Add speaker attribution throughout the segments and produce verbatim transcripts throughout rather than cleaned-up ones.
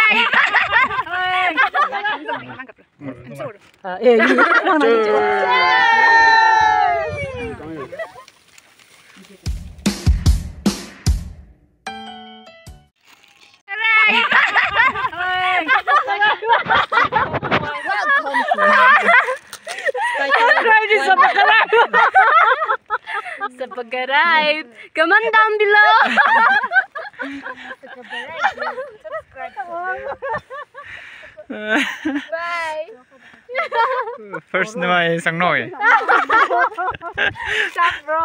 Speaker 1: 아, 예, 이거랑 나겠죠. Subscribe, comment down below. Bye.
Speaker 2: First naman isang noy.
Speaker 1: Stop, bro.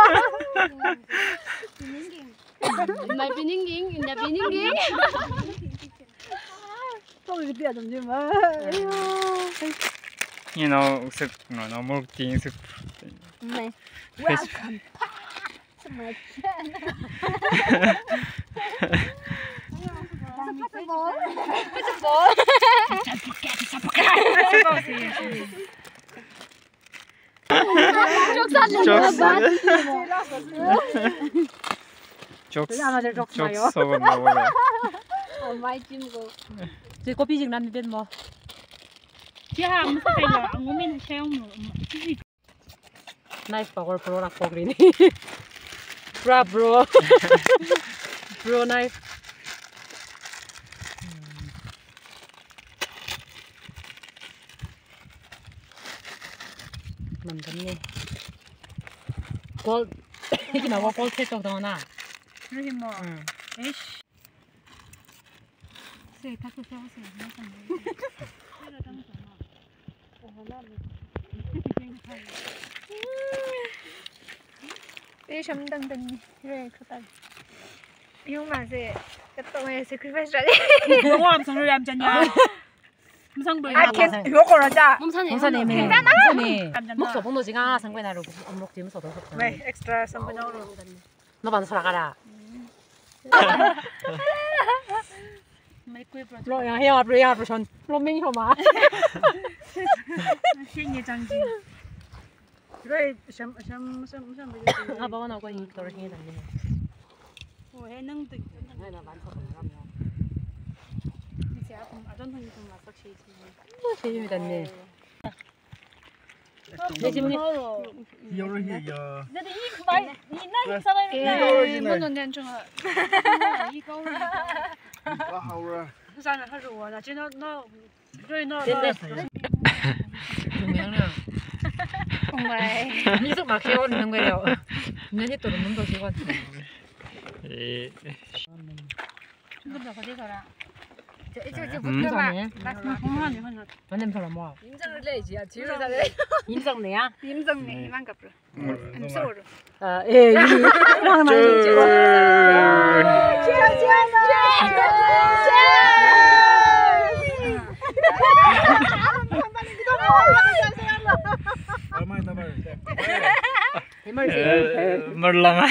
Speaker 1: In my pininging, in the pininging.
Speaker 2: You know, usap no, no more thing usap.
Speaker 1: Welcome to my channel. It's a ball. It's a ball. Don't forget to subscribe.
Speaker 2: Jokes. Jokes. Jokes. So good, no way.
Speaker 1: Oh my Jim go.
Speaker 3: Chị có biết làm bên mà?
Speaker 4: Chị ham sao vậy? Anh muốn mình xem không?
Speaker 3: Knife power pro nak pogri ni. Bra bro. Bro knife. Mandan ni. Gold. Ini nama gold set tu dah na.
Speaker 4: Ini mau. Ish. Saya tak tahu saya saya macam ni. Saya dah tahu sama. Oh lah.
Speaker 5: 이 점등등이 왜 그다 이용 맛에 그동안에 sacrifice 라니
Speaker 4: Đúng không? Xong rồi làm cho nhau. Xong rồi.
Speaker 5: 아 걔 요거로자
Speaker 1: 몸산이.
Speaker 3: 몸산이.
Speaker 5: 괜찮아?
Speaker 3: 목소 봉도 지가 상관 나로 엄록 지면서 더 좋다.
Speaker 5: 왜 엑스트라 선분으로
Speaker 3: 너 반서 나가라.
Speaker 4: Mấy quê bro.
Speaker 3: 로 야, 해야 bro, 야, bro 전. 로밍 호마.
Speaker 4: Sinh trang gì?
Speaker 5: 그래 샴샴샴샴
Speaker 3: 아, 봐봐 나 거기 돌아 생이 달리.
Speaker 4: Ủa hay nâng tịch.
Speaker 3: 나 반서 가면.
Speaker 4: Chị ạ, ở trong thành trong là sắc xí.
Speaker 3: 재미 됐네. 내 집은
Speaker 2: You're here.
Speaker 4: Đây thì ít bài, ít này sao đây?
Speaker 5: 문 언제 좀
Speaker 4: Ít câu.
Speaker 2: Quá hậu rồi.
Speaker 4: Sao là hơi rùa là chứ nó nó rồi nó.
Speaker 3: 됐네. 분명히.
Speaker 5: 정말
Speaker 3: 미소 막 해오는 거예요. 내가 또 눈도 지고.
Speaker 2: 예.
Speaker 4: Lúc đó có đi rồi ạ.
Speaker 5: 이제 이제
Speaker 3: 음, 사네.
Speaker 4: Không ăn thì hơn rồi.
Speaker 3: 완전 별로 뭐.
Speaker 1: 인정을 내지. 야, 뒤로 가래.
Speaker 3: 인성 내야?
Speaker 5: 임성네 이만 갚으러 암소로
Speaker 3: 아, 예, 이랑 나겠죠.
Speaker 2: Merlang.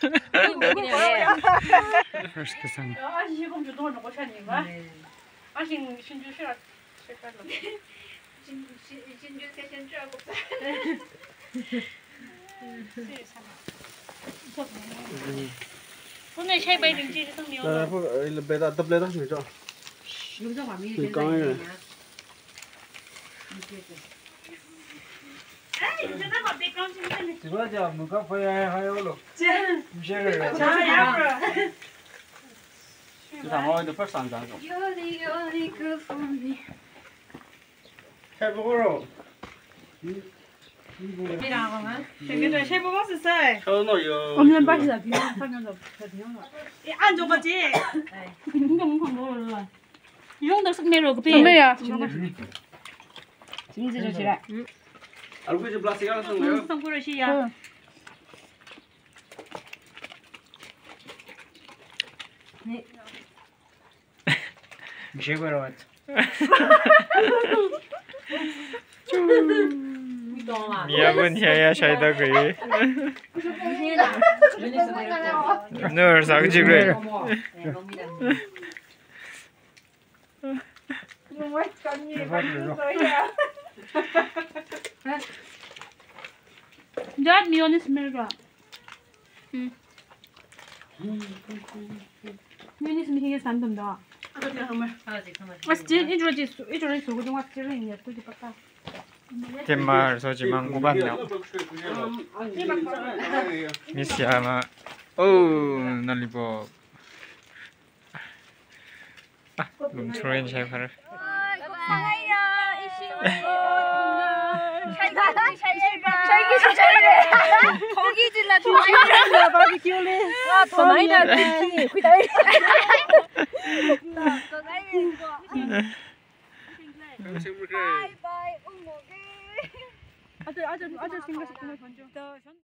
Speaker 2: First kesan.
Speaker 4: 아, 지금 좀 더 넣고 샤니가. 아, 신 신주 싫어.
Speaker 5: 진주 진주 세션 줄 알고
Speaker 4: hôm nay chơi bay đừng chi cho thằng nhiều
Speaker 6: là là bây giờ tập lên đó rồi cho thì coi này chỉ có giờ mình có phải hai hai luôn chứ rồi chứ thằng ơi được phát sản sản rồi
Speaker 5: 요리 요리 그 폼이
Speaker 6: 해보고
Speaker 4: cái rồi chơi bóng sờ sờ
Speaker 6: cho nó giờ
Speaker 4: lên bay là thì thằng nhau rồi ăn cho cái gì không không không rồi 이런 데 숙내 rồi cái
Speaker 5: 선배야
Speaker 3: 짐지 좀 지라.
Speaker 6: 알고 이제 플라스틱 하나 쓴 거예요?
Speaker 4: xong rồi gì à
Speaker 2: Michelle 왔. 미약은 해야 샤이다 그이. 늘 상집을.
Speaker 4: Dad, me on this mirror. Hmm. Mình đi xem hình cái sản phẩm đó.
Speaker 2: Tema soji manguban na. Misiama. Oh, nalibo. Ah, lum train saya par.
Speaker 1: 거기 질라 더
Speaker 3: 바비큐래. 더 많이 나. 휘다이.
Speaker 1: 바이 바이 어머게
Speaker 4: 아들 아들 아들 생각했던 걸 던져.